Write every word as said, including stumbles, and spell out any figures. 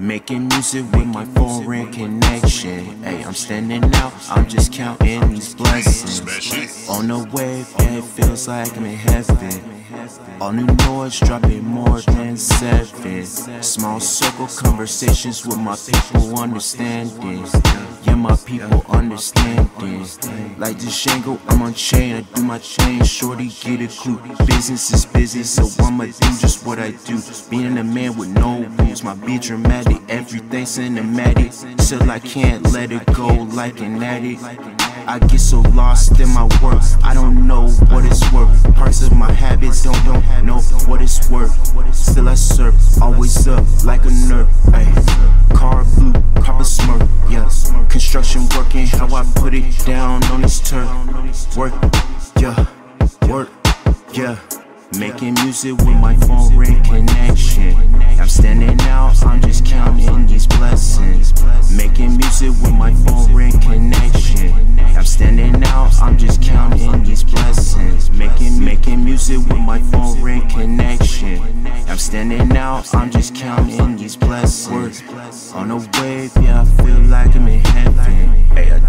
Making music with my foreign connection. Hey, I'm standing out, I'm just counting these blessings. On the wave, yeah, it feels like I'm in heaven. All new noise dropping more than seven. Small circle conversations with my people understanding. Yeah, my people understanding. Like the Django, I'm on chain, I do my chain. Shorty get a clue, business is business, so I'ma do just what I do. Being a man with no rules, my beat dramatic, everything cinematic. Still I can't let it go like an addict. I get so lost in my work, I don't know what it's worth. Parts of my habits don't, don't know what it's worth. Still I serve, always up like a nerd. Ay, car blue, copper smirk, yeah. Construction working, how I put it down on this turf. Work, yeah, work, yeah. Making music with my foreign connection. I'm standing out, I'm just counting these blessings. Making music with my foreign connection. I'm standing out, I'm just counting these blessings. Making, making music with my foreign connection. I'm standing out, I'm just counting these blessings. On a wave, yeah, I feel like I'm in heaven. Hey, I